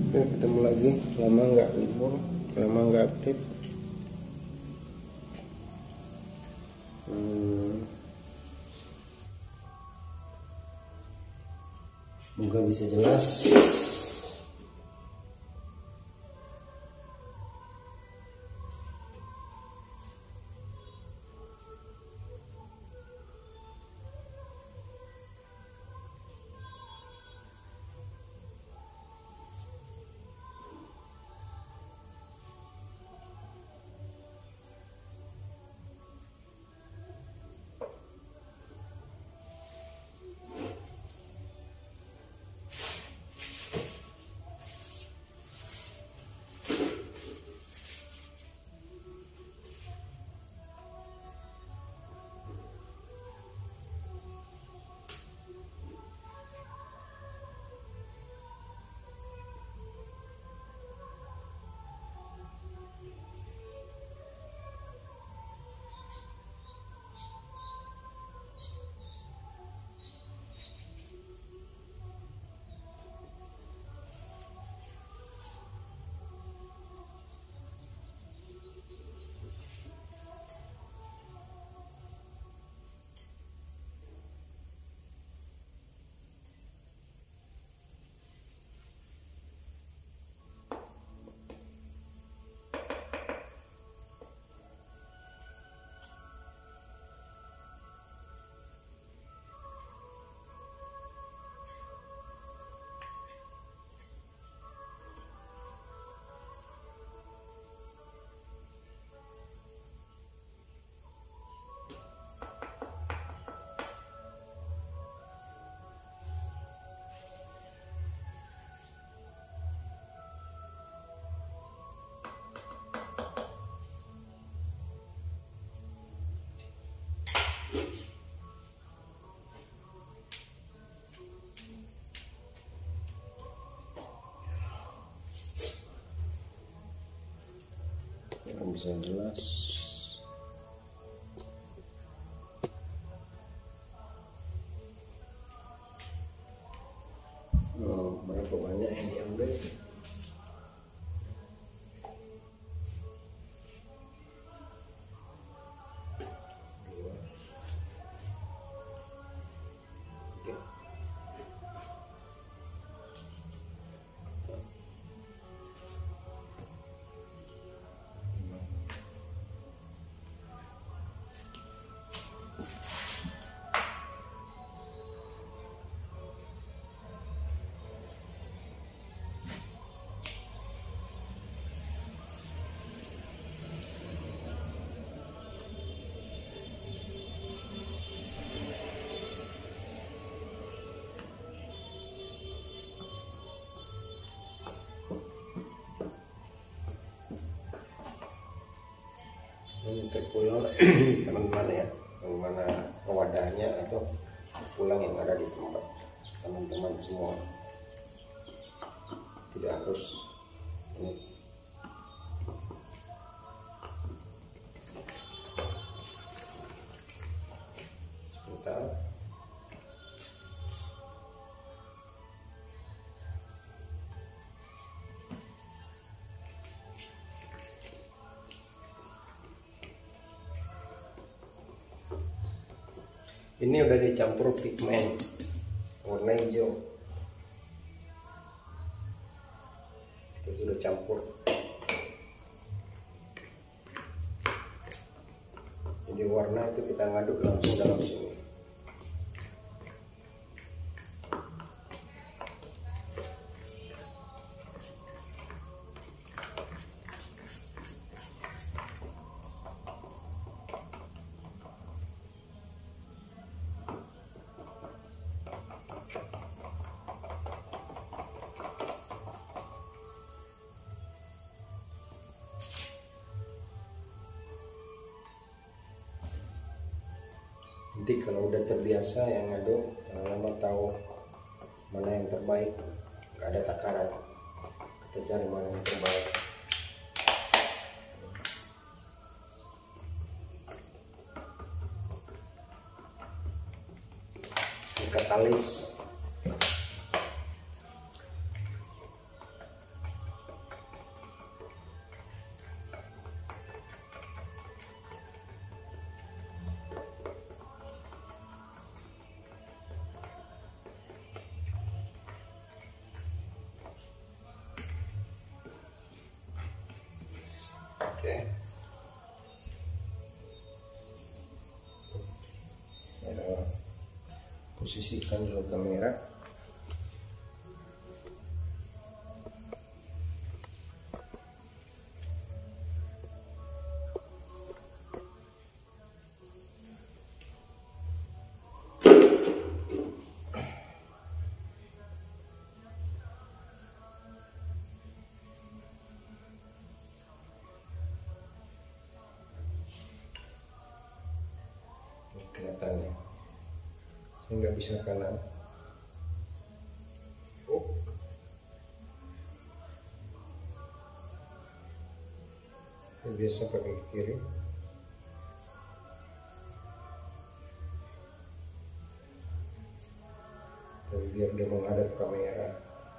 Ketemu lagi, lama nggak libur, lama nggak aktif. Semoga bisa jelas. Yang bisa jelas. Berapa banyak yang diambil? Ini terpulang teman-teman ya, bagaimana wadahnya atau pulang yang ada di tempat teman-teman semua, tidak harus ini. Sebentar. Ini udah dicampur pigmen warna hijau, kita sudah campur. Jadi warna itu kita ngaduk langsung dalam sini. Nanti kalau udah terbiasa yang ngaduk, lama tahu mana yang terbaik, nggak ada takaran, kita cari mana yang terbaik. Ini katalis. Sekarang posisikan dulu kamera. Kelihatannya saya nggak bisa kanan. Saya biasa pakai kiri. Tapi biar dia menghadap kamera.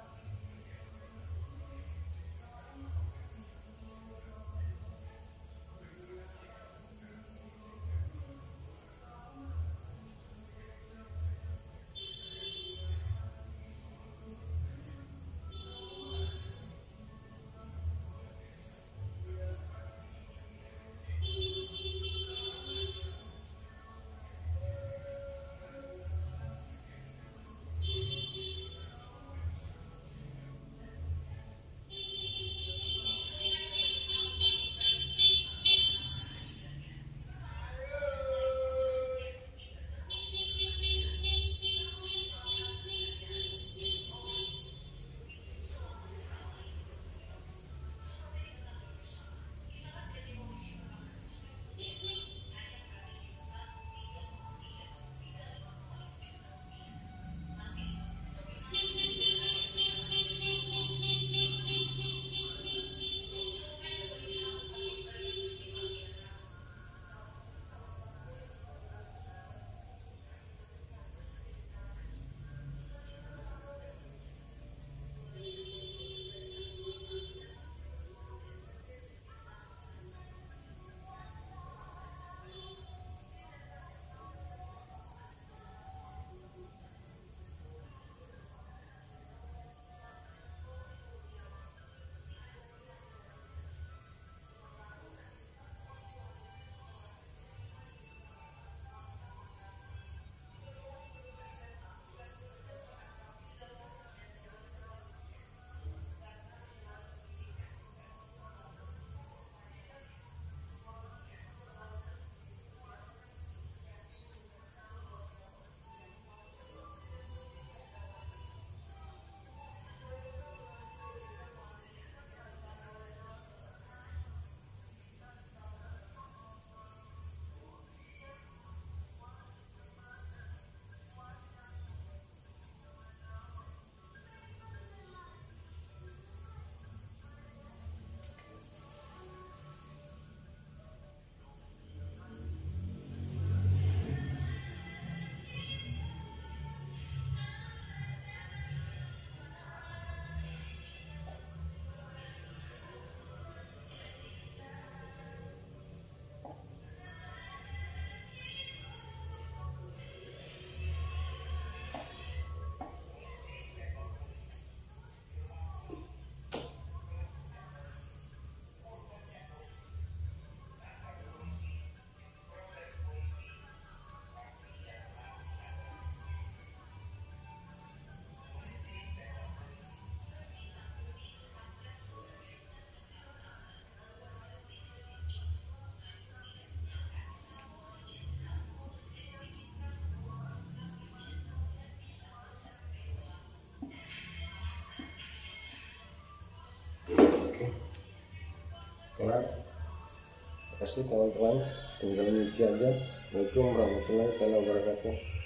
Kelar. Terima kasih teman-teman, tinggal nyuci aja. Assalamualaikum warahmatullahi wabarakatuh.